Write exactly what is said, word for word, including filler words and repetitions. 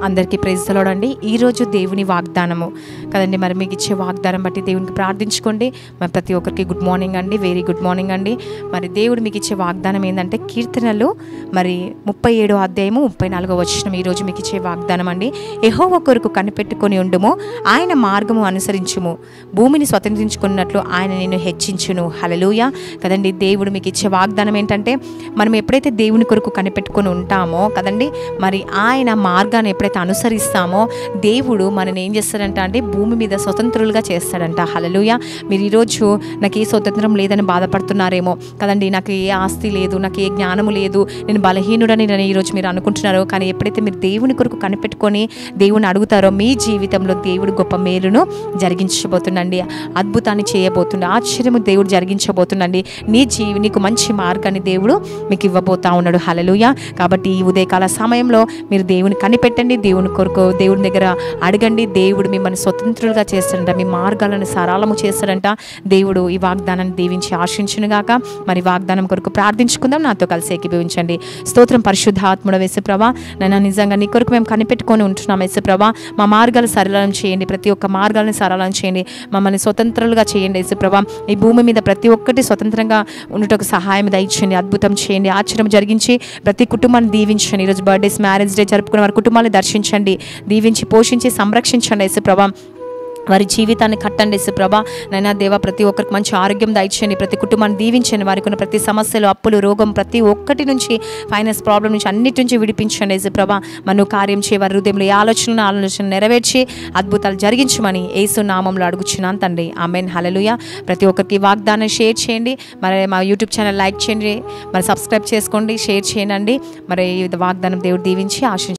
అందరికీ praise the lord అండి. ఈరోజు దేవుని వాగ్దానము కదండి. మరి మీకు ఇచ్చే వాగ్దానం బట్టి దేవునికి ప్రార్థించుకోండి. మరి ప్రతి ఒక్కరికి గుడ్ మార్నింగ్ అండి, వెరీ గుడ్ మార్నింగ్ అండి. మరి దేవుడు మీకు ఇచ్చే వాగ్దానం ఏంటంటే కీర్తనలు మరి ముప్పై ఏడో అధ్యాయము ముప్పై నాలుగో వచనం ఈరోజు మీకు ఇచ్చే వాగ్దానం అండి. యెహోవా కొరకు కనిపెట్టుకొని ఉండుము, ఆయన మార్గము అనుసరించుము, భూమిని స్వతంత్రించుకున్నట్లు ఆయన నిన్ను హెచ్చించును. హల్లెలూయా కదండి. దేవుడు మీకు ఇచ్చే వాగ్దానం ఏంటంటే మనం ఎప్పుడైతే దేవుని కొరకు కనిపెట్టుకొని ఉంటామో కదండి, మరి ఆయన మార్గాన్ని ఎప్పుడైతే అనుసరిస్తామో దేవుడు మనని ఏం చేస్తాడంట అంటే భూమి మీద స్వతంత్రులుగా చేస్తాడంట. హల్లెలూయా. మీరు ఈరోజు నాకు ఏ స్వతంత్రం లేదని బాధపడుతున్నారేమో కదండి, నాకు ఏ ఆస్తి లేదు, నాకు ఏ జ్ఞానము లేదు, నేను బలహీనుడని నేను ఈరోజు మీరు అనుకుంటున్నారో, కానీ ఎప్పుడైతే మీరు దేవుని కొరకు కనిపెట్టుకొని దేవుని అడుగుతారో మీ జీవితంలో దేవుడు గొప్ప మేలును జరిగించబోతుండండి, అద్భుతాన్ని చేయబోతుండే, ఆశ్చర్యము దేవుడు జరిగించబోతుండండి. నీ జీవి నీకు మంచి మార్గాన్ని దేవుడు మీకు ఇవ్వబోతా ఉన్నాడు. హల్లెలూయా. కాబట్టి ఈ ఉదయకాల సమయంలో మీరు దేవుని కనిపెట్టండి, దేవుని కొరకు దేవుని దగ్గర అడగండి. దేవుడు మిమ్మల్ని స్వతంత్రులుగా చేస్తాడంట, మీ మార్గాలను సరళము చేస్తాడంట. దేవుడు ఈ వాగ్దానాన్ని దీవించి ఆశించునుగాక. మరి వాగ్దానం కొరకు ప్రార్థించుకుందాం. నాతో కలిసి ఏకీభవించండి. స్తోత్రం పరిశుద్ధాత్ముడ యేసుప్రభా, నన్ను నిజంగా నీ కొరకు మేము కనిపెట్టుకొని ఉంటున్నాం యేసుప్రభా. మా మార్గాలు సరళం చేయండి, ప్రతి ఒక్క మార్గాలను సరళం చేయండి, మమ్మల్ని స్వతంత్రులుగా చేయండి యేసుప్రభా. ఈ భూమి మీద ప్రతి ఒక్కటి స్వతంత్రంగా ఉండటకు సహాయం దయచేయండి, అద్భుతం చేయండి, ఆశ్చర్యం జరిగించి ప్రతి కుటుంబాన్ని దీవించండి. ఈరోజు బర్త్డేస్, మ్యారేజ్ డే జరుపుకునే వారి కుటుంబాన్ని దర్శించండి, దీవించి పోషించి సంరక్షించండి యేసుప్రభా. వారి జీవితాన్ని కట్టండి యేసుప్రభా. నైనా దేవా, ప్రతి ఒక్కరికి మంచి ఆరోగ్యం దయచేయండి, ప్రతి కుటుంబాన్ని దీవించండి, వారికి ఉన్న ప్రతి సమస్యలు, అప్పులు, రోగం ప్రతి ఒక్కటి నుంచి, ఫైనాన్స్ ప్రాబ్లం నుంచి అన్నిటి నుంచి విడిపించండి యేసుప్రభా. మను కార్యం చేయ వారి హృదయంలో ఏ ఆలోచనలు ఆలోచన నెరవేర్చి అద్భుతాలు జరిగించమని యేసు నామంలో అడుగుచున్నాను తండ్రి. ఆమేన్. హల్లెలూయా. ప్రతి ఒక్కరికి వాగ్దానం షేర్ చేయండి, మరి మా యూట్యూబ్ ఛానల్ లైక్ చేయండి, మరి సబ్స్క్రైబ్ చేసుకోండి, షేర్ చేయండి. మరి ఈ వాగ్దానం దేవుడు దీవించి ఆశించండి.